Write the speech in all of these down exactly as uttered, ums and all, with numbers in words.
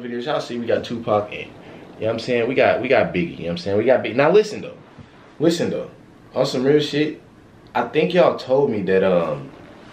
videos, y'all see we got Tupac and, you know what I'm saying? We got we got Biggie, you know what I'm saying? We got Biggie. Now listen though. Listen though. On some real shit, I think y'all told me that um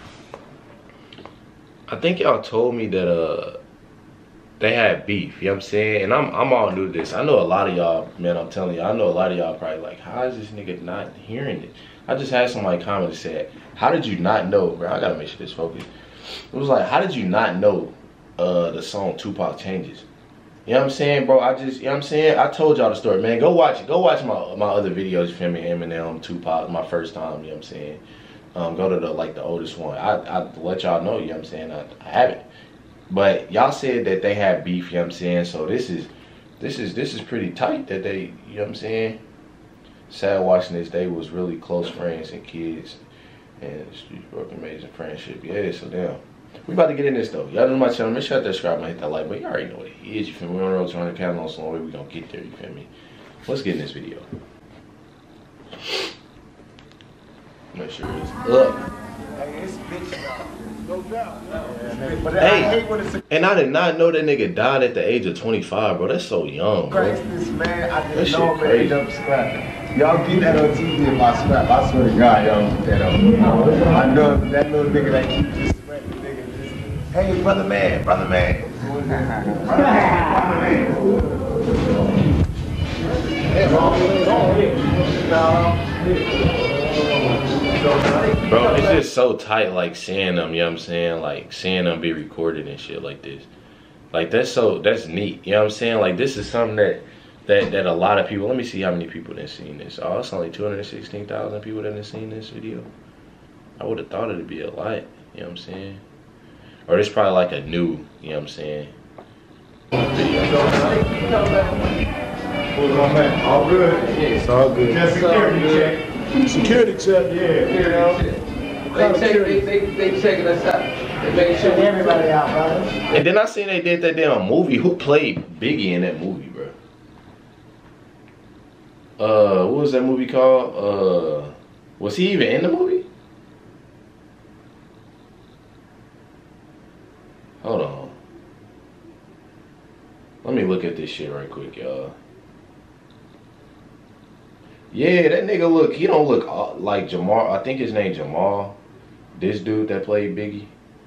I think y'all told me that uh they had beef, you know what I'm saying? And I'm I'm all new to this. I know a lot of y'all, man, I'm telling you, I know a lot of y'all probably like, how is this nigga not hearing it? I just had somebody comment and said, how did you not know, bro? I gotta make sure this focus. It was like, how did you not know uh the song Tupac Changes? You know what I'm saying, bro? I just, you know what I'm saying? I told y'all the story, man. Go watch it. Go watch my my other videos, you feel me? Eminem, Tupac, my first time, you know what I'm saying? Um, go to the, like, the oldest one. I, I let y'all know, you know what I'm saying? I, I haven't. But y'all said that they had beef, you know what I'm saying? So this is, this is, this is pretty tight that they, you know what I'm saying? Sad watching this. They was really close friends and kids. And streets broke amazing friendship. Yeah, so damn. We about to get in this though. Y'all know my channel. Make sure to subscribe and hit that like button. You already know what it is. You feel me? We on the road to one hundred K. So long way we gonna get there. You feel me? Let's get in this video. Make sure it's up. Hey, it's bitch. No doubt. Hey, and I did not know that nigga died at the age of twenty-five, bro. That's so young, bro. This man, I That didn't shit know him crazy. up scrapping. Y'all get that on T V in my scrap. I swear to God, y'all get that on. I know that little nigga that keep just sweating, nigga. Just, hey, brother man, brother man. Brother man, brother man. Bro, it's just so tight, like, seeing them, you know what I'm saying? Like, seeing them be recorded and shit like this. Like, that's so, that's neat, you know what I'm saying? Like, this is something that, that, that a lot of people, let me see how many people that seen this. Oh, it's only two hundred sixteen thousand people that have seen this video. I would have thought it'd be a lot, you know what I'm saying? Or it's probably like a new, you know what I'm saying, video. What's my man? All good? It's all good. Just security check. Security check, yeah. They, check, they, they, they checking us out. They make sure Everybody out, brother. And then I seen they did that damn movie. Who played Biggie in that movie, bro? Uh, what was that movie called? Uh, was he even in the movie? Hold on. Let me look at this shit right quick, y'all. Yeah, that nigga look, he don't look like Jamal. I think his name Jamal. This dude that played Biggie.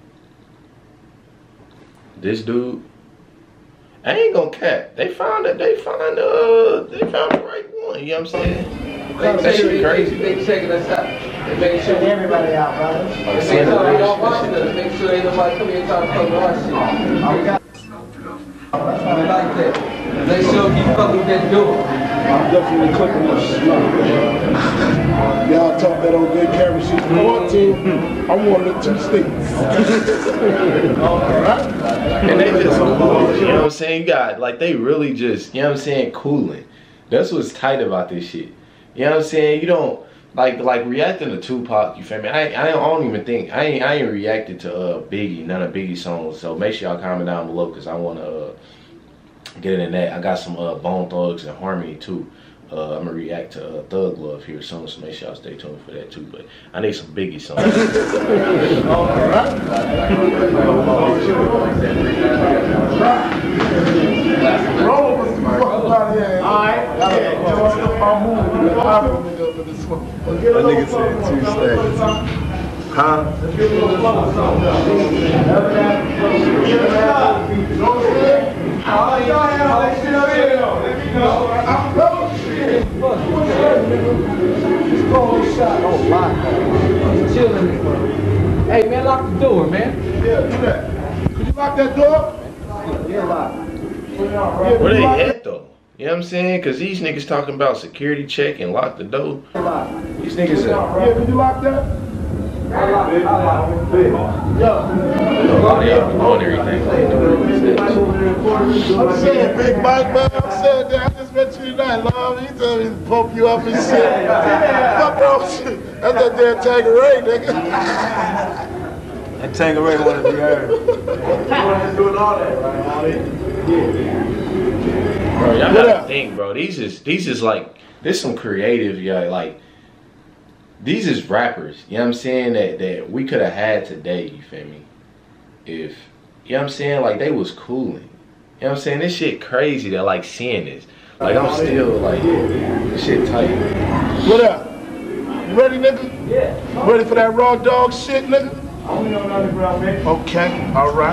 This dude. I ain't gonna cap. They found it. They found uh. They found the right one. You know what I'm saying? They, That they, shit they, crazy. they, they checking us out. They make sure Everybody out, brother. Like, They make seeing sure the they don't rich- watch us. Make sure ain't nobody come here trying to fuck with our shit. We like that. Make sure you fuck with that door. I'm definitely clicking this shit. Y'all talk that old good camera shit. You want to? I want it two states. And they just cool, you know what I'm saying? You got, like, they really just, you know what I'm saying, cooling. That's what's tight about this shit. You know what I'm saying? You don't, like, like reacting to Tupac, you feel me? I, I don't even think, I ain't, I ain't reacted to uh, Biggie, none of Biggie's songs. So make sure y'all comment down below because I want to uh, get into that. I got some uh, Bone Thugs and Harmony too. Uh, I'm gonna react to uh, Thug Love here soon, so make sure y'all stay tuned for that too. But I need some Biggie songs. That nigga said two stacks. Huh? Hey man, lock the door, man. Yeah, do that. Could you lock that door? Yeah, lock. Where they at though? You know what I'm saying? Because these niggas talking about security check and lock the door. These niggas are. Yeah, could you lock that? I lock, I lock. A lot of y'all be doing everything. I'm saying, Big Mike, man, I'm saying that. I just met you tonight, love. He told me to pump you up and shit. Fuck wrong shit. That's that damn Tangeray, nigga. And Tangeray wanted to be heard. Doing all that, right? Bro, y'all gotta think, bro. These is these is like this some creative, yeah, like these is rappers, you know what I'm saying, that that we could have had today, you feel me? If you know what I'm saying, like they was cooling. know what I'm saying? This shit crazy that like seeing this. Like I'm still like, this shit tight. What up? You ready, nigga? Yeah. Ready for that raw dog shit, nigga? I don't know nothing about it. Okay,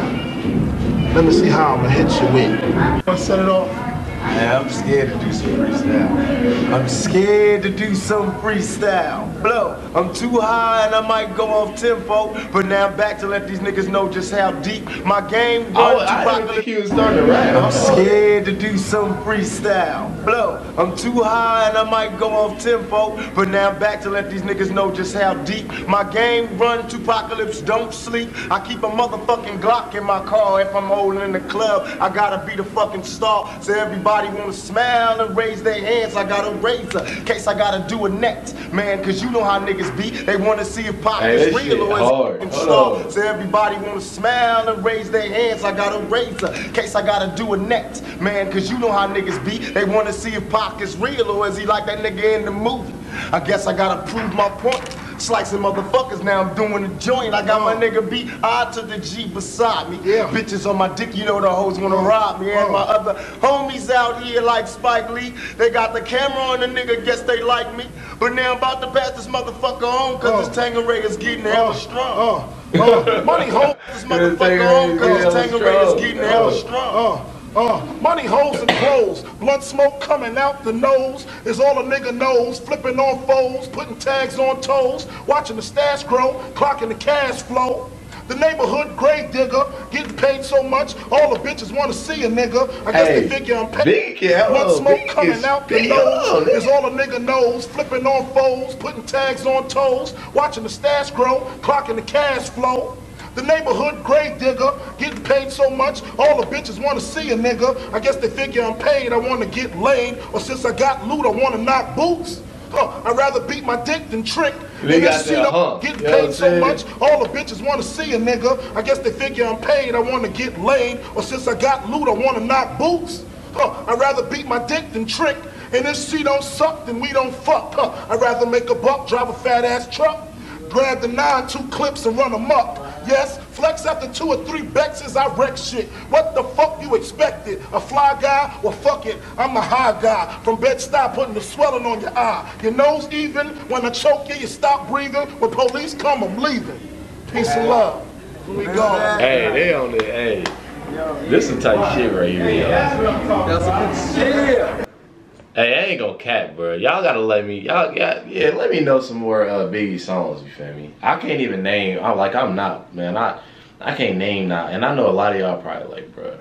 alright. Let me see how I'm gonna hit you with. Wanna set it off? Man, I'm scared to do some freestyle. I'm scared to do some freestyle. Blow, I'm too high and I might go off tempo. But now I'm back to let these niggas know just how deep my game runs. Oh, I didn't think he was starting to rap. I'm scared to do some freestyle. Blow, I'm too high and I might go off tempo. But now I'm back to let these niggas know just how deep my game runs. Apocalypse don't sleep. I keep a motherfucking Glock in my car. If I'm holding in the club, I gotta be the fucking star. So everybody wanna smile and raise their hands. I got a razor, case I gotta do a next, man, cause you know how niggas be. They wanna see if Pac hey, is real or is star. So everybody wanna smile and raise their hands. I got a razor, case I gotta do a next, man, cause you know how niggas be. They wanna see if Pac is real or is he like that nigga in the movie. I guess I gotta prove my point. Slicing motherfuckers, now I'm doing a joint. I got my nigga B I to the G beside me. Yeah. Bitches on my dick, you know the hoes wanna rob me. And my other homies out here like Spike Lee, they got the camera on the nigga, guess they like me. But now I'm about to pass this motherfucker on, cause this Tangeray is getting hella strong. Uh, uh, money hold this motherfucker on, cause this Tangeray is getting hella strong. Uh, money holes and clothes, blunt smoke coming out the nose is all a nigga knows. Flipping on foes, putting tags on toes, watching the stash grow, clocking the cash flow. The neighborhood grave digger, getting paid so much, all the bitches want to see a nigga. I guess hey, they figure I'm paid. Big, yeah, blunt smoke big coming out the nose is all a nigga knows. Flipping on foes, putting tags on toes, watching the stash grow, clocking the cash flow. The neighborhood grave digger, getting paid so much, all the bitches want to see a nigga. I guess they figure I'm paid, I want to get laid. Or since I got loot, I want to knock boots. Huh, I'd rather beat my dick than trick. They got that, huh? Getting paid so much, all the bitches want to see a nigga. I guess they figure I'm paid, I want to get laid. Or since I got loot, I want to knock boots. Huh, I'd rather beat my dick than trick. And if she don't suck, then we don't fuck. Huh, I'd rather make a buck, drive a fat ass truck. Grab the nine, two clips and run them up. Yes, flex after two or three Bexes, I wreck shit. What the fuck you expected? A fly guy? Well, fuck it, I'm the high guy. From Bed-Stuy, putting the swelling on your eye. Your nose even, when I choke you, you stop breathing. When police come, I'm leaving. Peace and love. Here we go. Hey, they on it, hey. This some type shit right here, y'all. That's some good shit. Hey, I ain't gonna cap, bro. Y'all gotta let me, y'all, yeah, yeah, let me know some more uh, Biggie songs. You feel me? I can't even name. I'm like, I'm not, man. I, I can't name now, and I know a lot of y'all probably like, bro.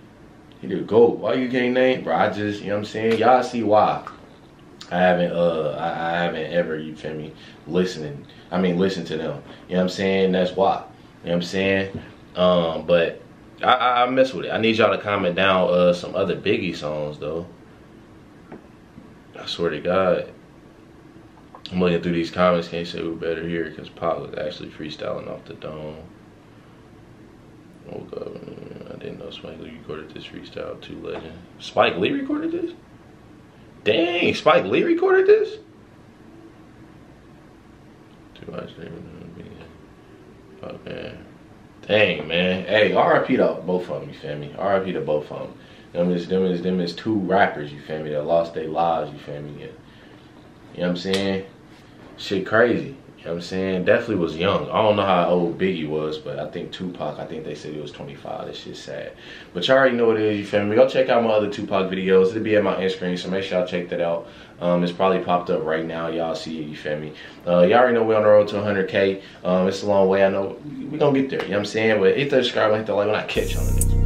You do go. Why you can't name, bro? I just, you know what I'm saying? Y'all see why I haven't, uh, I, I haven't ever, you feel me? Listening. I mean, listen to them. You know what I'm saying? That's why. You know what I'm saying? Um, but I, I, I mess with it. I need y'all to comment down uh some other Biggie songs though. I swear to God, I'm looking through these comments, can't say we're better here because Pac was actually freestyling off the dome. Oh God, I didn't know Spike Lee recorded this freestyle, too legend. Spike Lee recorded this? Dang, Spike Lee recorded this? Too much, fuck, man. Dang, man. Hey, R I P to both of them, you feel me? R I P to both of them. Them is, them is, them is two rappers, you feel me, that lost their lives, you feel me? Yeah. You know what I'm saying? Shit crazy. You know what I'm saying? Definitely was young. I don't know how old Biggie was, but I think Tupac, I think they said he was twenty-five. That shit's sad. But y'all already know what it is, you feel me? Go check out my other Tupac videos. It'll be at my Instagram, so make sure y'all check that out. Um, it's probably popped up right now. Y'all see it, you feel me? Uh, y'all already know we're on the road to one hundred K. Um, it's a long way. I know we're gonna get there, you know what I'm saying? But hit the subscribe and hit the like when I catch on the next one.